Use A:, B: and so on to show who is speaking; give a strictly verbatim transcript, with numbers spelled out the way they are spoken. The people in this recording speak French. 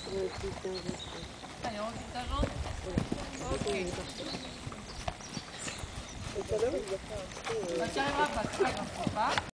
A: Ouais, plus quinze ans, je pense.
B: Allez, on dit agent.
A: Ouais.
B: Ok.
A: Et tout à l'heure, il a fait un peu.
B: Bah, tu arriveras pas, c'est pas grave, faut pas.